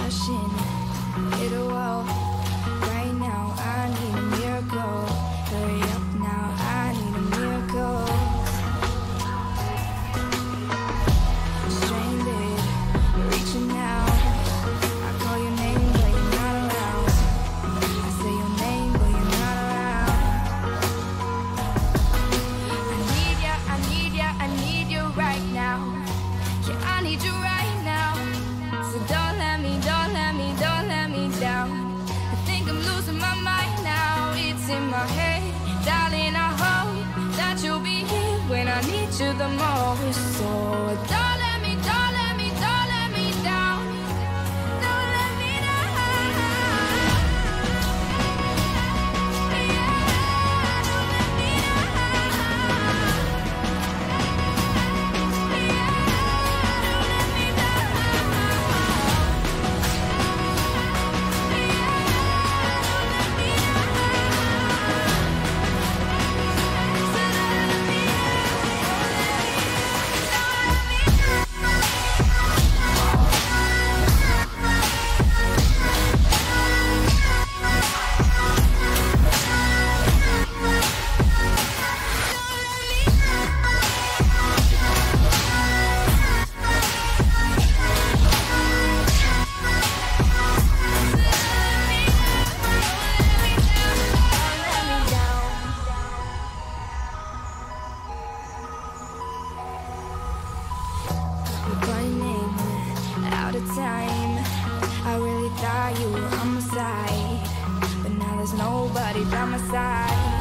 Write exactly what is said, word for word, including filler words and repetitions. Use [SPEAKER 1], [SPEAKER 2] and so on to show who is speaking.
[SPEAKER 1] rushing, hit a wall. Right now, I need a miracle. Hurry up now, I need a miracle. Stranded, reaching out. I call your name, but you're not around. I say your name, but you're not around. I need ya, I need ya, I need you right now. Yeah, I need you right now. So don't let me, don't let me, don't let me down. I think I'm losing my mind now. It's in my head, darling, I hope that you'll be here when I need you the most. So don't let me, don't let me, don't let me down. Don't let me down. Yeah, don't let me down. Running out of time. I really thought you were on my side, but now there's nobody by my side.